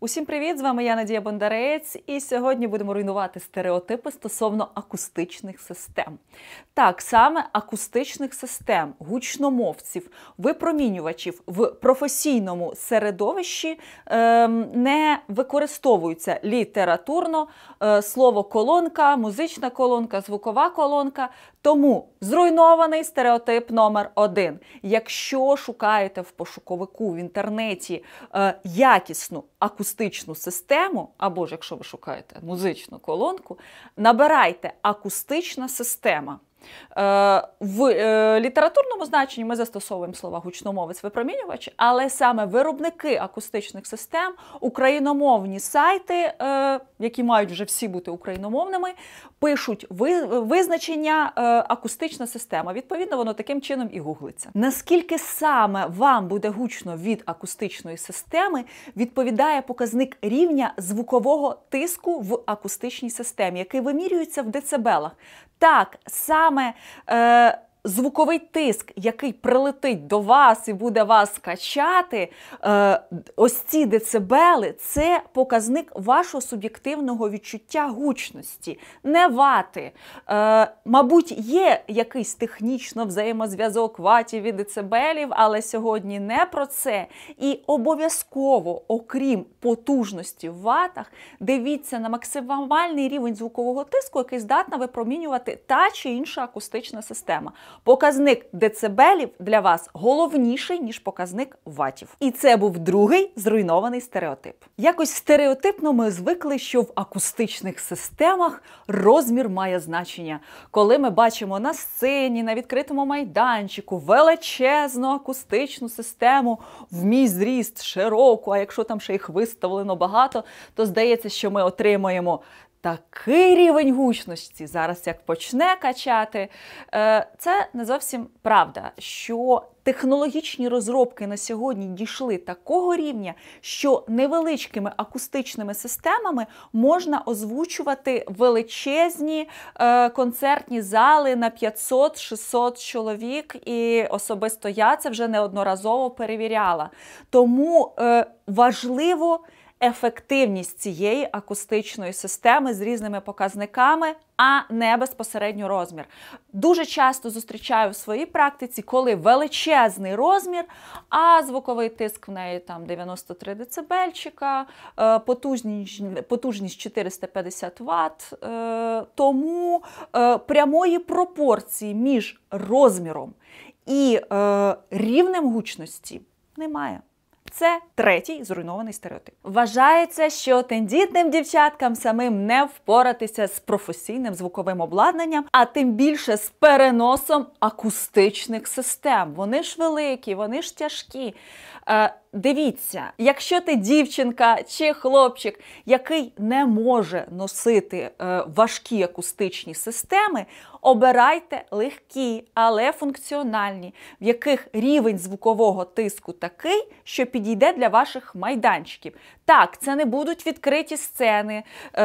Усім привіт! З вами я, Надія Бондарець, і сьогодні будемо руйнувати стереотипи стосовно акустичних систем. Так, саме акустичних систем, гучномовців, випромінювачів в професійному середовищі не використовується літературно слово колонка, музична колонка, звукова колонка. Тому зруйнований стереотип номер 1. Якщо шукаєте в пошуковику в інтернеті якісну акустичну систему, або ж якщо ви шукаєте музичну колонку, набирайте акустична система. В літературному значенні ми застосовуємо слова гучномовець-випромінювач, але саме виробники акустичних систем, україномовні сайти, які мають вже всі бути україномовними, пишуть визначення акустична система. Відповідно, воно таким чином і гуглиться. Наскільки саме вам буде гучно від акустичної системи, відповідає показник рівня звукового тиску в акустичній системі, який вимірюється в децибелах. Так, саме звуковий тиск, який прилетить до вас і буде вас качати, ось ці децибели – це показник вашого суб'єктивного відчуття гучності, не вати. Мабуть, є якийсь технічно взаємозв'язок ватів і децибелів, але сьогодні не про це. І обов'язково, окрім потужності в ватах, дивіться на максимальний рівень звукового тиску, який здатна випромінювати та чи інша акустична система. Показник децибелів для вас головніший, ніж показник ватів. І це був другий зруйнований стереотип. Якось стереотипно ми звикли, що в акустичних системах розмір має значення. Коли ми бачимо на сцені, на відкритому майданчику величезну акустичну систему, в мій зріст, широку, а якщо там ще їх виставлено багато, то здається, що ми отримаємо такий рівень гучності, зараз як почне качати. Це не зовсім правда, що технологічні розробки на сьогодні дійшли такого рівня, що невеличкими акустичними системами можна озвучувати величезні концертні зали на 500-600 чоловік, і особисто я це вже неодноразово перевіряла. Тому важливо ефективність цієї акустичної системи з різними показниками, а не безпосередньо розмір. Дуже часто зустрічаю в своїй практиці, коли величезний розмір, а звуковий тиск в неї там 93 децибельчика, потужність 450 Вт, тому прямої пропорції між розміром і рівнем гучності немає. Це третій зруйнований стереотип. Вважається, що тендітним дівчаткам самим не впоратися з професійним звуковим обладнанням, а тим більше з переносом акустичних систем. Вони ж великі, вони ж тяжкі. Дивіться, якщо ти дівчинка чи хлопчик, який не може носити важкі акустичні системи, обирайте легкі, але функціональні, в яких рівень звукового тиску такий, що підійде для ваших майданчиків. Так, це не будуть відкриті сцени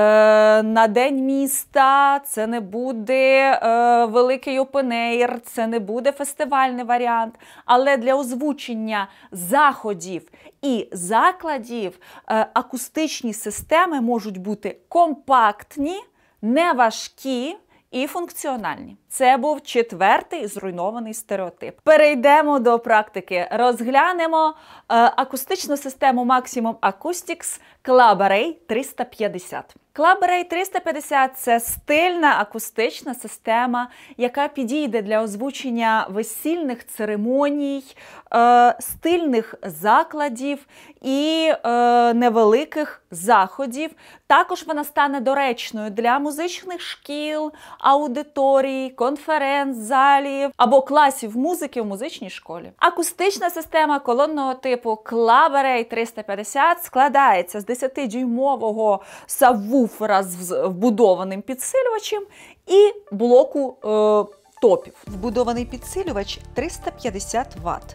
на День міста, це не буде великий опен-ейр, це не буде фестивальний варіант, але для озвучення заходів і закладів акустичні системи можуть бути компактні, неважкі і функціональні. Це був четвертий зруйнований стереотип. Перейдемо до практики. Розглянемо акустичну систему Maximum Acoustics Club Array 350. Club Array 350 – це стильна акустична система, яка підійде для озвучення весільних церемоній, стильних закладів і невеликих заходів. Також вона стане доречною для музичних шкіл, аудиторій, конференц-залів або класів музики в музичній школі. Акустична система колонного типу Club Array 350 складається з 10-дюймового сабвуфера з вбудованим підсилювачем і блоку топів. Вбудований підсилювач 350 Вт,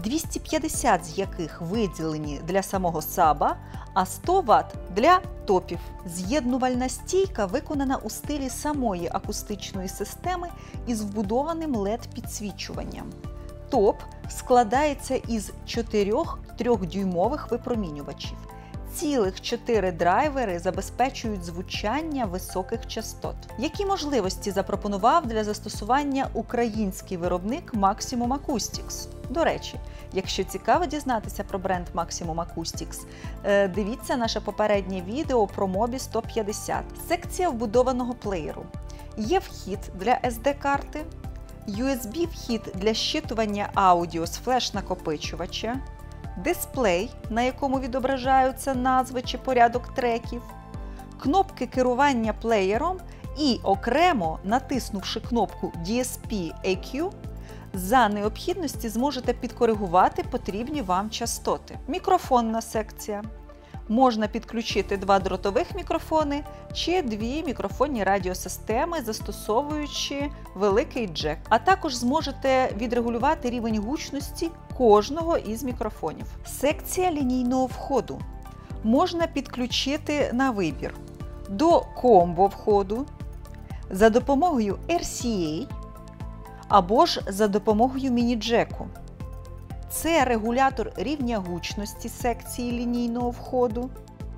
250 з яких виділені для самого саба, а 100 Вт для топів. З'єднувальна стійка виконана у стилі самої акустичної системи із вбудованим LED-підсвічуванням. Топ складається із 4 3-дюймових випромінювачів. цілих 4 драйвери забезпечують звучання високих частот. Які можливості запропонував для застосування український виробник Maximum Acoustics? До речі, якщо цікаво дізнатися про бренд Maximum Acoustics, дивіться наше попереднє відео про Mobi 150. Секція вбудованого плеєру. Є вхід для SD-карти, USB-вхід для щитування аудіо з флеш-накопичувача, дисплей, на якому відображаються назви чи порядок треків, кнопки керування плеєром і окремо, натиснувши кнопку DSP EQ, за необхідності зможете підкоригувати потрібні вам частоти. Мікрофонна секція. Можна підключити 2 дротових мікрофони чи 2 мікрофонні радіосистеми, застосовуючи великий джек. А також зможете відрегулювати рівень гучності кожного із мікрофонів. Секція лінійного входу. Можна підключити на вибір до комбо-входу, за допомогою RCA або ж за допомогою міні-джеку. Це регулятор рівня гучності секції лінійного входу.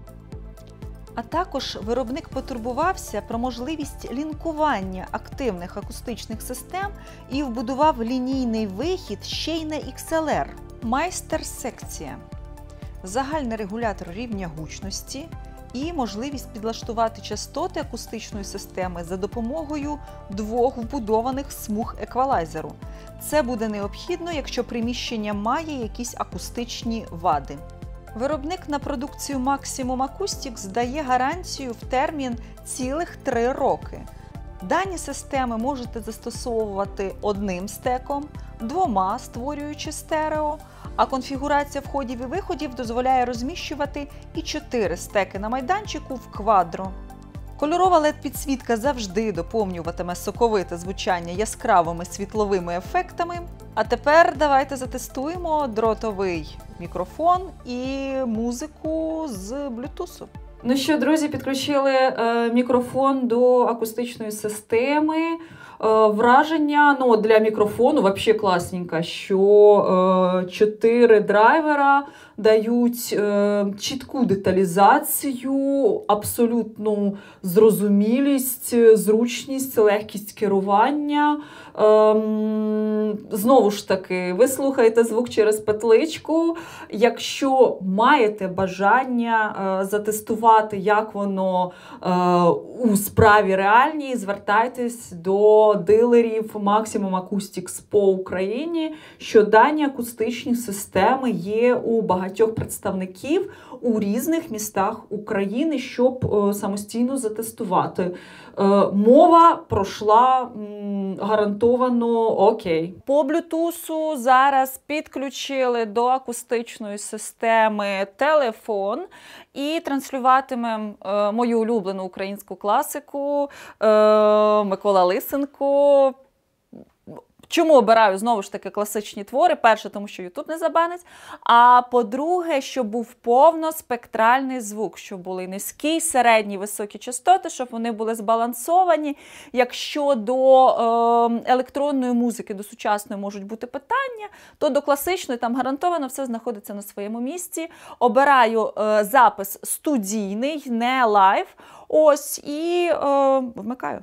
А також виробник потурбувався про можливість лінкування активних акустичних систем і вбудував лінійний вихід ще й на XLR. Майстер-секція. Загальний регулятор рівня гучності і можливість підлаштувати частоти акустичної системи за допомогою 2 вбудованих смуг еквалайзеру. Це буде необхідно, якщо приміщення має якісь акустичні вади. Виробник на продукцію Maximum Acoustics дає гарантію в термін цілих 3 роки. Дані системи можете застосовувати одним стеком, 2, створюючи стерео, а конфігурація входів і виходів дозволяє розміщувати і 4 стеки на майданчику в квадро. Кольорова LED-підсвітка завжди доповнюватиме соковите звучання яскравими світловими ефектами. А тепер давайте затестуємо дротовий мікрофон і музику з Bluetooth. Ну що, друзі, підключили мікрофон до акустичної системи. Враження для мікрофону взагалі класненько, що 4 драйвера дають чітку деталізацію, абсолютну зрозумілість, зручність, легкість керування. Знову ж таки, ви слухаєте звук через петличку. Якщо маєте бажання затестувати, як воно у справі реальній, звертайтесь до дилерів Maximum Acoustics по Україні, що дані акустичні системи є у багатьох представників у різних містах України, щоб самостійно затестувати. Мова пройшла гарантовано окей. По Bluetooth зараз підключили до акустичної системи телефон і транслюватимемо мою улюблену українську класику Микола Лисенко. Чому обираю, знову ж таки, класичні твори? Перше, тому що YouTube не забанить. А по-друге, щоб був повноспектральний звук, щоб були низькі, середні, високі частоти, щоб вони були збалансовані. Якщо до електронної музики, до сучасної можуть бути питання, то до класичної там гарантовано все знаходиться на своєму місці. Обираю запис студійний, не лайв. Ось, і вмикаю.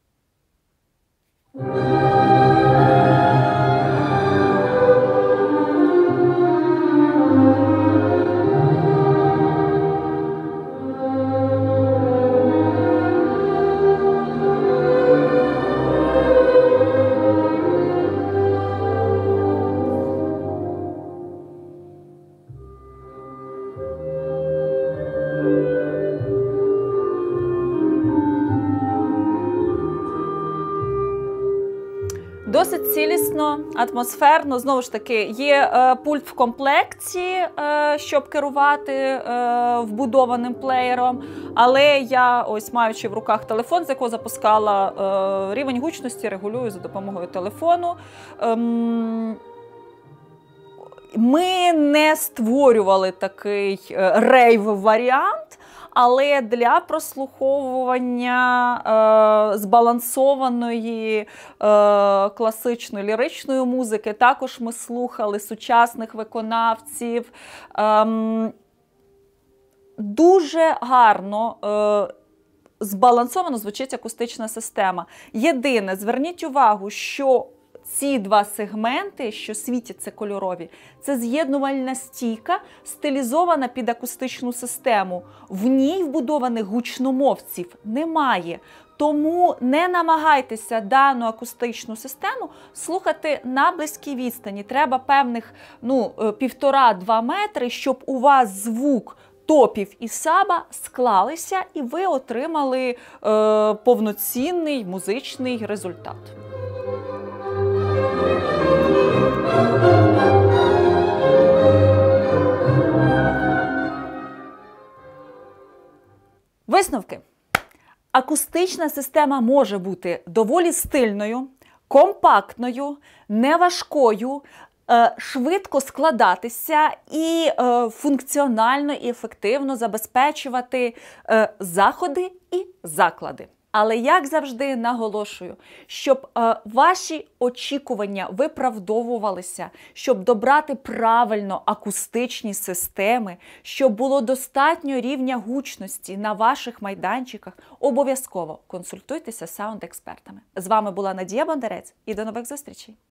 Досить цілісно, атмосферно. Знову ж таки, є пульт в комплекті, щоб керувати вбудованим плеєром. Але я, ось маючи в руках телефон, з якого запускала, рівень гучності регулюю за допомогою телефону. Ми не створювали такий рейв-варіант, але для прослуховування збалансованої класичної ліричної музики також ми слухали сучасних виконавців. дуже гарно збалансовано звучить акустична система. Єдине, зверніть увагу, що ці два сегменти, що світяться кольорові, це з'єднувальна стійка, стилізована під акустичну систему. В ній вбудованих гучномовців немає. Тому не намагайтеся дану акустичну систему слухати на близькій відстані. Треба певних 1,5-2 метри, щоб у вас звук топів і саба склалися, і ви отримали повноцінний музичний результат. Висновки. Акустична система може бути доволі стильною, компактною, неважкою, швидко складатися і функціонально і ефективно забезпечувати заходи і заклади. Але, як завжди, наголошую, щоб ваші очікування виправдовувалися, щоб добрати правильно акустичні системи, щоб було достатньо рівня гучності на ваших майданчиках, обов'язково консультуйтеся з саунд-експертами. З вами була Надія Бондарець і до нових зустрічей!